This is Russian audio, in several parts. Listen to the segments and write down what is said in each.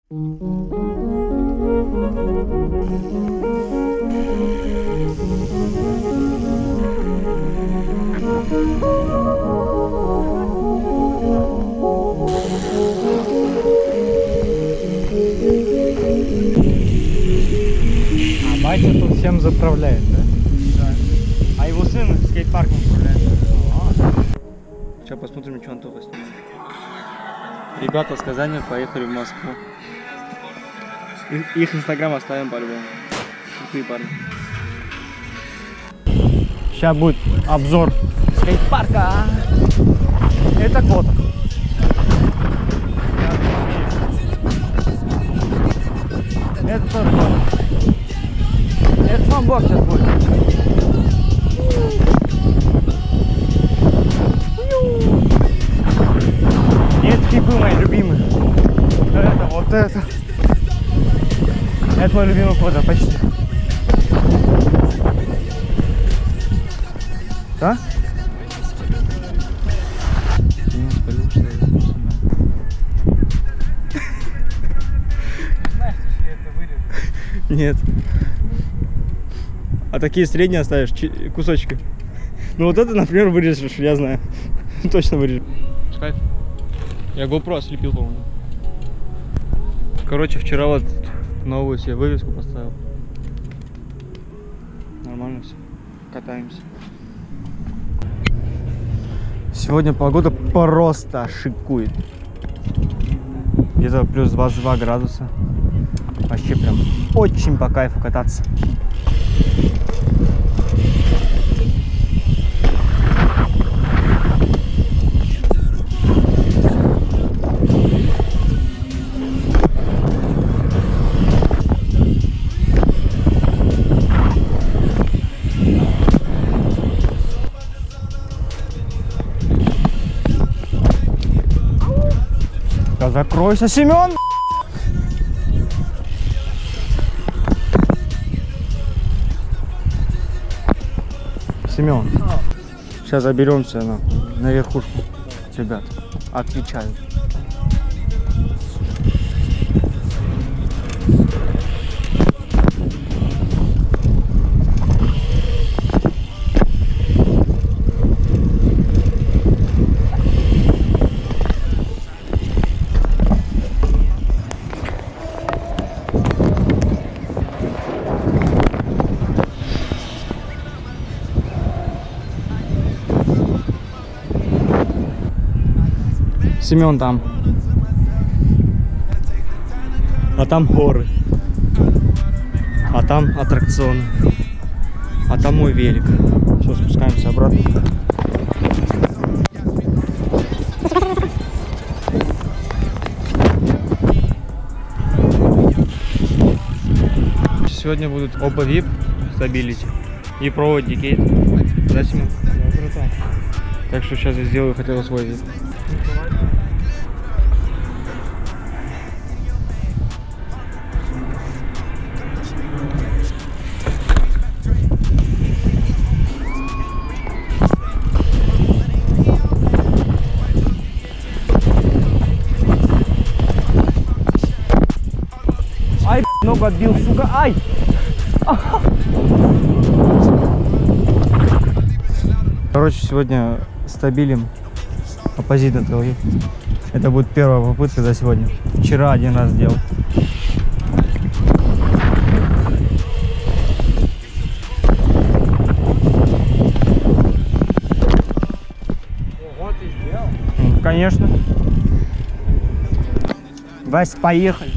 Батя тут всем заправляет, да? Да. А его сын скейт-парком управляет. Сейчас посмотрим, что Антоха снимает. Ребята с Казани поехали в Москву. Их инстаграм оставим по-любому. Крутые парни. Сейчас будет обзор скейт-парка. Это кот. Это тоже кот. Это фанбок сейчас будет. Нет, хипы мои любимые. Вот это. Это мой любимый кот, да, почти. Да? Нет. А такие средние оставишь кусочки. Ну вот это, например, вырежешь, я знаю. Точно вырежешь. Кайф. Я GoPro слепил, по-моему. Короче, вчера вот новую себе вывеску поставил. Нормально все. Катаемся. Сегодня погода просто шикует. Где-то плюс 22 градуса. Вообще прям очень по кайфу кататься. Да закройся, Семен! Семен, сейчас заберемся на верхушку, ребят, отвечаю. Семен там. А там горы. А там аттракционы. А там мой велик. Все, спускаемся обратно. Сегодня будут оба VIP Stability и Pro Decade. Да, Семен? Да, братан. Так что сейчас я сделаю хотел свой VIP. Ай, ногу отбил, сука, ай! Короче, сегодня стабилим оппозитно трогай. Это будет первая попытка за сегодня. Вчера один раз сделал. Ого, ты сделал? Конечно. Вась, поехали.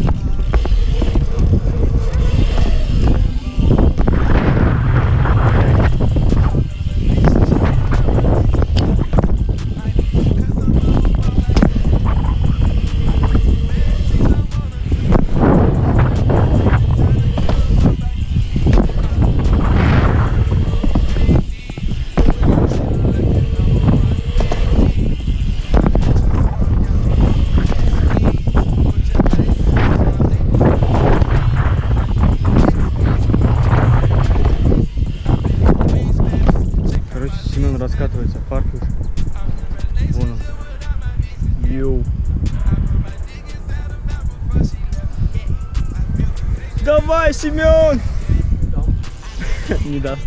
Давай, Семен! Не даст.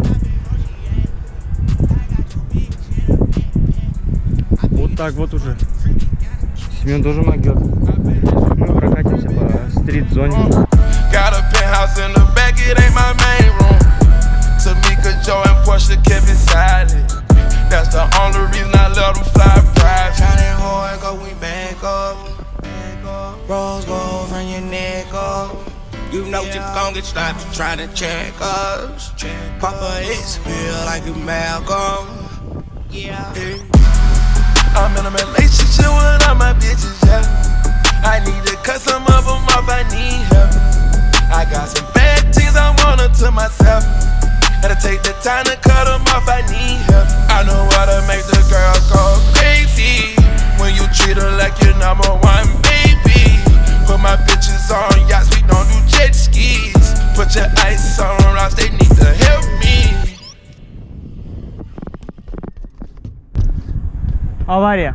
Вот так вот уже. Семен тоже могет. Мы прокатимся по стрит-зоне. Got a penthouse in the back, it ain't my main room. Tamika, Joe, and Portia kept it silent. That's the only reason I let them fly private. Shining hard, go we back up. Rose gold from your neck up. You know you gon' get stopped trying to check us. Papa is feel like you Malcolm. Yeah. I'm in a relationship with all my bitches, yeah. I need to cut some of them off, I need help. I got some bad things I want to myself. Gotta take the time to cut them off, I need help. I know how to make the girl go crazy. When you treat her like your number one baby. Put my bitches on yachts, we don't do jet skis. Put your ice on rocks, they need to help me. Авария.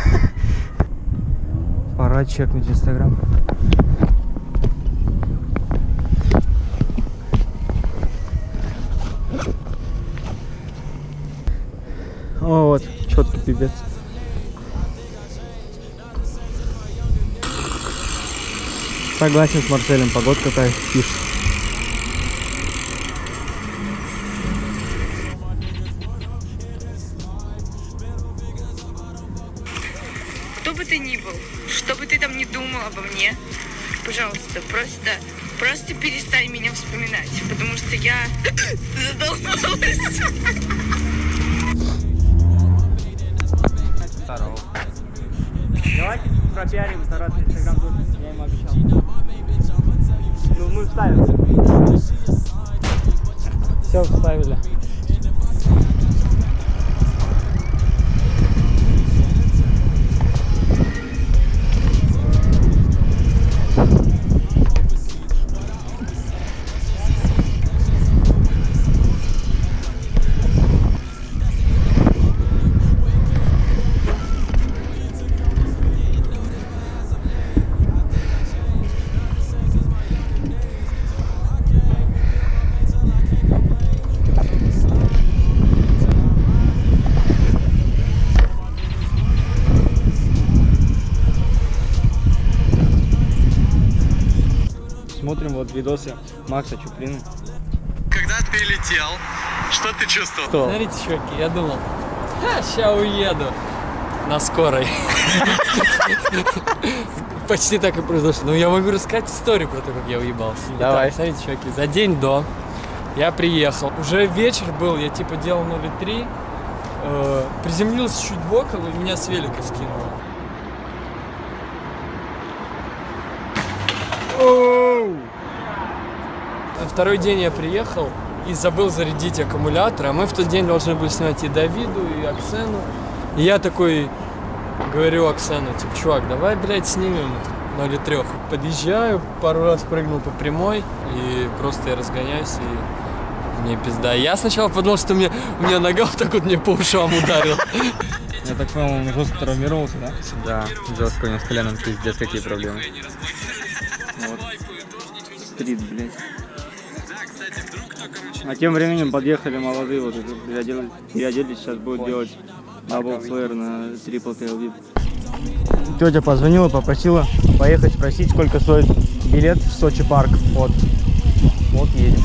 Пора чекнуть Инстаграм. О, вот, четкий пипец. Согласен с Марселем, погодка такая фиш. Кто бы ты ни был, что бы ты там ни думал обо мне, пожалуйста, просто перестань меня вспоминать, потому что я задолбалась. Здорово. Давайте пропиарим стараться Инстаграм тоже, я им обещал. Ну мы вставим. Все вставили. Смотрим вот видосы Макса Чуприны. Когда ты летел, что ты чувствовал? Что? Смотрите, чуваки, я думал, сейчас уеду на скорой. Почти так и произошло. Но я могу рассказать историю про то, как я уебался. Давай. Итак, смотрите, чуваки, за день до я приехал. Уже вечер был, я типа делал 0,3. Приземлился чуть боком, и меня с велика скинуло. На второй день я приехал и забыл зарядить аккумулятор, а мы в тот день должны были снимать и Давиду, и Оксену. И я такой говорю Оксену, типа, чувак, давай, блядь, снимем 0,3. Подъезжаю, пару раз прыгнул по прямой, и просто я разгоняюсь, и мне пизда. Я сначала подумал, что у меня нога вот так вот мне по ушам ударила. Я так понял, он жестко травмировался, да? Да, жестко у него с коленом пиздец какие проблемы. Вот. Стрит, блядь. А тем временем подъехали молодые, вот уже переоделись, сейчас будут делать дабл флэр на Triple Tail VIP. Тетя позвонила, попросила поехать спросить, сколько стоит билет в Сочи парк. Вот едем.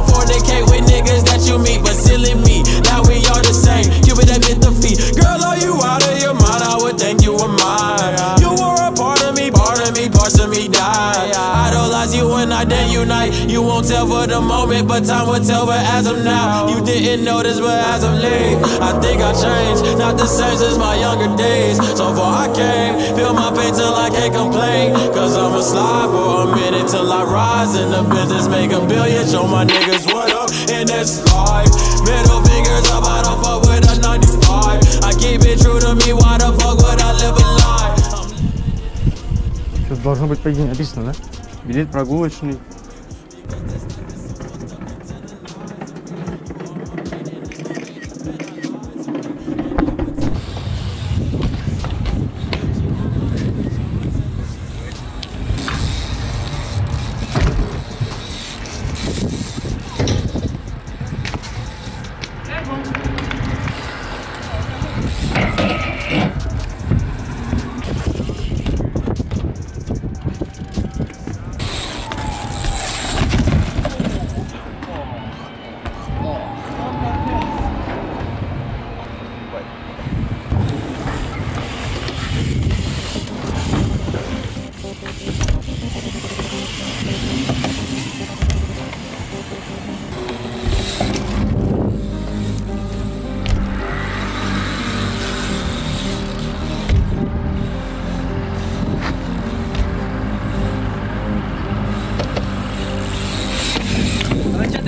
You and I then unite. You won't tell for the moment, but time will tell. But as of now, you didn't notice, but as of late, I think I changed. Not the same since my younger days. So far I came, feel my pain till I can't complain. Cause I'ma slide for a minute till I rise in the business, make $1 billion. Show my niggas what up in this life. Middle fingers up, I don't fuck with a 95. I keep it true to me, why the fuck would I live a lie? Тут должно быть по идее написано, да? Билет прогулочный.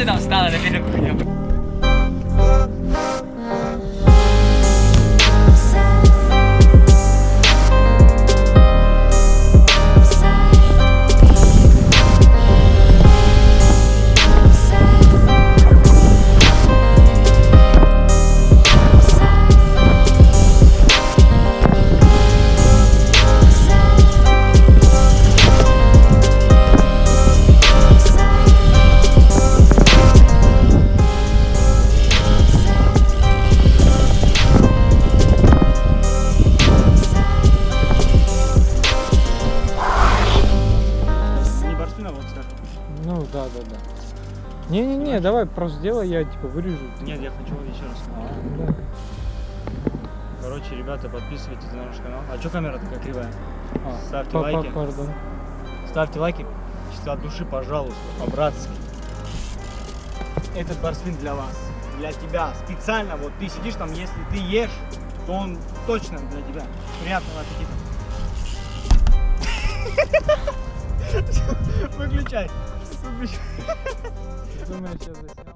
там встала на перекур. Ну да. Не-не-не, давай просто сделай, я типа вырежу. Нет, я хочу еще раз. Да. Короче, ребята, подписывайтесь на наш канал. А что камера такая кривая? Ставьте Папа, лайки. пардон. Ставьте лайки. Чисто от души, пожалуйста, по-братски. Этот барсвин для вас. Для тебя. Специально. Вот ты сидишь там, если ты ешь, то он точно для тебя. Приятного аппетита. Выключай. Думаю, сейчас заснял.